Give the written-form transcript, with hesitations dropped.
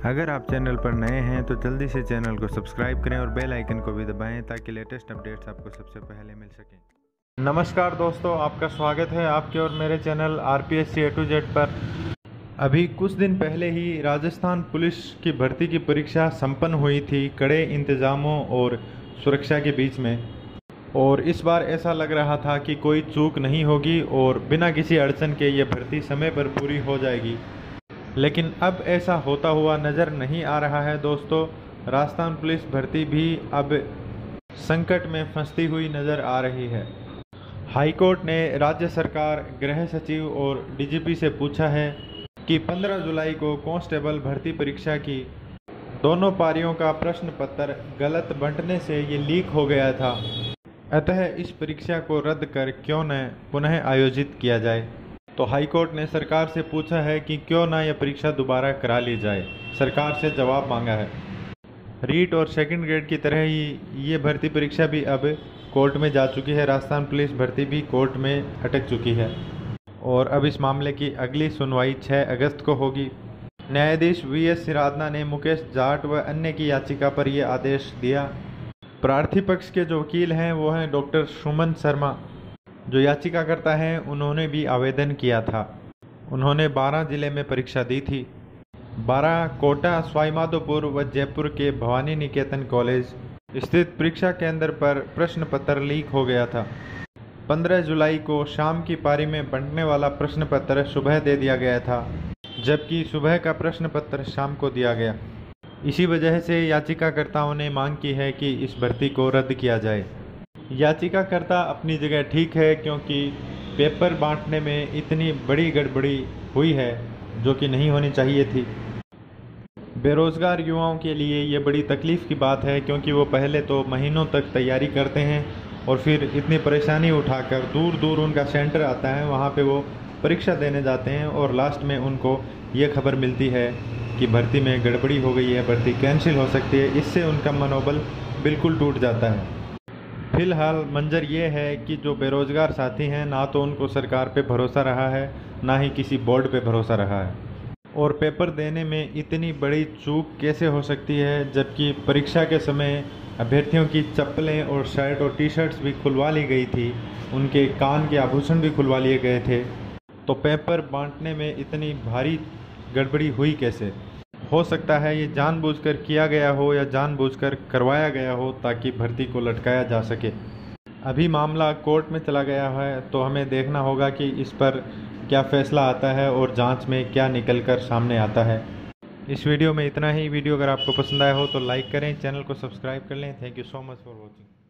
अगर आप चैनल पर नए हैं तो जल्दी से चैनल को सब्सक्राइब करें और बेल आइकन को भी दबाएं ताकि लेटेस्ट अपडेट्स आपको सबसे पहले मिल सकें। नमस्कार दोस्तों, आपका स्वागत है आपके और मेरे channel RPSC A to Z पर। अभी कुछ दिन पहले ही राजस्थान पुलिस की भर्ती की परीक्षा संपन्न हुई थी कड़े इंतज़ामों और सुरक्षा के बीच में, और इस बार ऐसा लग रहा था कि कोई चूक नहीं होगी और बिना किसी अड़चन के ये भर्ती समय पर पूरी हो जाएगी। लेकिन अब ऐसा होता हुआ नज़र नहीं आ रहा है दोस्तों। राजस्थान पुलिस भर्ती भी अब संकट में फंसती हुई नज़र आ रही है। हाईकोर्ट ने राज्य सरकार, गृह सचिव और DGP से पूछा है कि 15 जुलाई को कांस्टेबल भर्ती परीक्षा की दोनों पारियों का प्रश्न पत्र गलत बंटने से ये लीक हो गया था, अतः इस परीक्षा को रद्द कर क्यों न पुनः आयोजित किया जाए। तो हाईकोर्ट ने सरकार से पूछा है कि क्यों ना यह परीक्षा दोबारा करा ली जाए। सरकार से जवाब मांगा है। रीट और सेकंड ग्रेड की तरह ही ये भर्ती परीक्षा भी अब कोर्ट में जा चुकी है। राजस्थान पुलिस भर्ती भी कोर्ट में अटक चुकी है और अब इस मामले की अगली सुनवाई 6 अगस्त को होगी। न्यायाधीश VS सिराधना ने मुकेश जाट व अन्य की याचिका पर यह आदेश दिया। प्रार्थी पक्ष के जो वकील हैं वो हैं डॉक्टर सुमन शर्मा। जो याचिकाकर्ता हैं उन्होंने भी आवेदन किया था। उन्होंने 12 जिले में परीक्षा दी थी। 12 कोटा, सवाईमाधोपुर व जयपुर के भवानी निकेतन कॉलेज स्थित परीक्षा केंद्र पर प्रश्न पत्र लीक हो गया था। 15 जुलाई को शाम की पारी में बंटने वाला प्रश्न पत्र सुबह दे दिया गया था, जबकि सुबह का प्रश्न पत्र शाम को दिया गया। इसी वजह से याचिकाकर्ताओं ने मांग की है कि इस भर्ती को रद्द किया जाए। याचिकाकर्ता अपनी जगह ठीक है, क्योंकि पेपर बांटने में इतनी बड़ी गड़बड़ी हुई है जो कि नहीं होनी चाहिए थी। बेरोज़गार युवाओं के लिए ये बड़ी तकलीफ़ की बात है, क्योंकि वो पहले तो महीनों तक तैयारी करते हैं और फिर इतनी परेशानी उठाकर दूर दूर उनका सेंटर आता है, वहाँ पे वो परीक्षा देने जाते हैं और लास्ट में उनको ये खबर मिलती है कि भर्ती में गड़बड़ी हो गई है, भर्ती कैंसिल हो सकती है। इससे उनका मनोबल बिल्कुल टूट जाता है। फिलहाल मंजर ये है कि जो बेरोज़गार साथी हैं, ना तो उनको सरकार पे भरोसा रहा है, ना ही किसी बोर्ड पे भरोसा रहा है। और पेपर देने में इतनी बड़ी चूक कैसे हो सकती है, जबकि परीक्षा के समय अभ्यर्थियों की चप्पलें और शर्ट और टी-शर्ट्स भी खुलवा ली गई थी, उनके कान के आभूषण भी खुलवा लिए गए थे। तो पेपर बांटने में इतनी भारी गड़बड़ी हुई कैसे? हो सकता है ये जानबूझकर किया गया हो या जानबूझकर करवाया गया हो ताकि भर्ती को लटकाया जा सके। अभी मामला कोर्ट में चला गया है, तो हमें देखना होगा कि इस पर क्या फैसला आता है और जांच में क्या निकलकर सामने आता है। इस वीडियो में इतना ही। वीडियो अगर आपको पसंद आया हो तो लाइक करें, चैनल को सब्सक्राइब कर लें। Thank you so much for watching.